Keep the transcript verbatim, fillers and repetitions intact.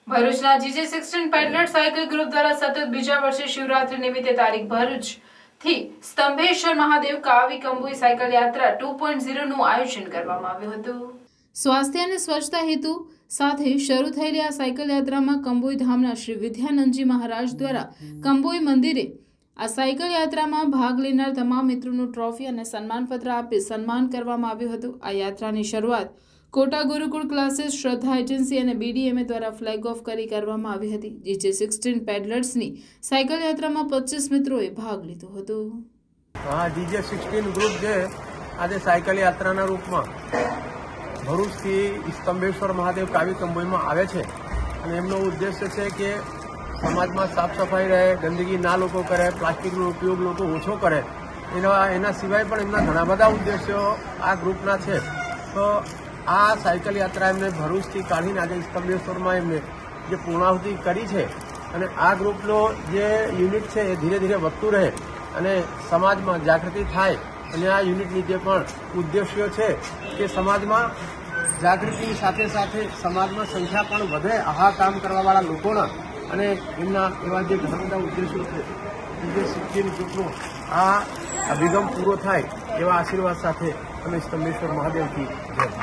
ભરૂચના GJ sixteen pedaler cycle group દ્વારા સતત બીજા વર્ષે શિવરાત્રી નિમિત્તે તારીખ ભરૂચથી સ્તંભેશ્વર મહાદેવ કાવી કંબોઈ સાયકલ યાત્રા ટુ પોઈન્ટ ઝીરો નું આયોજન કરવામાં આવ્યું હતું। સ્વાસ્થ્ય અને સ્વચ્છતા હેતુ સાથે શરૂ થયેલી આ સાયકલ યાત્રામાં કંબોઈ ધામના શ્રી વિદ્યાનંદજી મહારાજ દ્વારા કંબોઈ મંદિરે આ સાયકલ યાત્રામાં ભાગ લેનાર તમામ મિત્રોનું ટ્રોફી અને સન્માનપત્ર આપી સન્માન કરવામાં આવ્યું હતું। આ યાત્રાની શરૂઆત કોટા ગુરુકુળ ક્લાસીસ શ્રદ્ધા એજન્સી અને બીડીએમએ દ્વારા ફ્લેગ ઓફ કરી કરવામાં આવી હતી। જીજે સિક્સટીન પેડલર્સની સાયકલ યાત્રામાં પચીસ મિત્રોએ ભાગ લીધો હતો। હા, જીજે સિક્સટીન ગ્રુપ જે આજે સાયકલ યાત્રાના રૂપમાં ભરૂચથી સ્તંભેશ્વર મહાદેવ કાવી કંબોઈમાં આવે છે અને એમનો ઉદ્દેશ્ય છે કે સમાજમાં સાફ સફાઈ રહે, ગંદકી ના લોકો કરે, પ્લાસ્ટિકનો ઉપયોગ લોકો ઓછો કરે, એના એના સિવાય પણ એમના ઘણા બધા ઉદ્દેશ્યો આ ગ્રુપના છે। તો આ સાયકલ યાત્રા એમને ભરૂચથી કાઢીને આજે સ્તંભેશ્વરમાં એમને જે પૂર્ણાહુતિ કરી છે અને આ ગ્રુપનો જે યુનિટ છે એ ધીરે ધીરે વધતું રહે અને સમાજમાં જાગૃતિ થાય અને આ યુનિટની જે પણ ઉદ્દેશ્યો છે કે સમાજમાં જાગૃતિની સાથે સાથે સમાજમાં સંખ્યા પણ વધે આવા કામ કરવાવાળા લોકોના અને એમના એવા જે ઘણા બધા ઉદ્દેશો છે જે સિક્સટીન ગ્રુપનો આ અભિગમ પૂરો થાય એવા આશીર્વાદ સાથે અમે સ્તંભેશ્વર મહાદેવથી જય